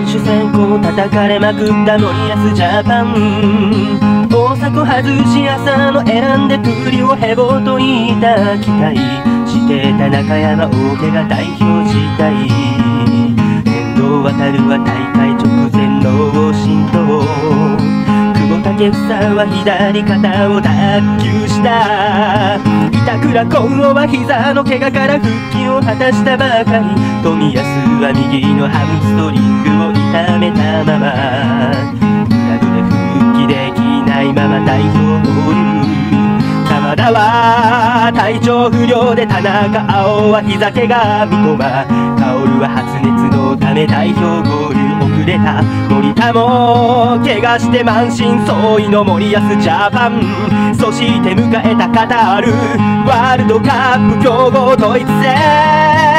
手選考叩かれまくった森保ジャパン。大迫外し浅野選んでプーリをヘボと言った期待してた中山大怪が代表辞退。遠藤航は大会直前の心頭。久保建英は左肩を脱臼した。板倉滉は膝の怪我から復帰を果たしたばかり。冨安は右のハムストリングを痛めたまま。クラブで復帰できないまま代表合流。鎌田は体調不良で田中碧は膝怪我。三笘薫は発熱のため代表合流遅れた。森田も怪我して満身創痍の森保ジャパン。そして迎えたカタールワールドカップ強豪ドイツ戦。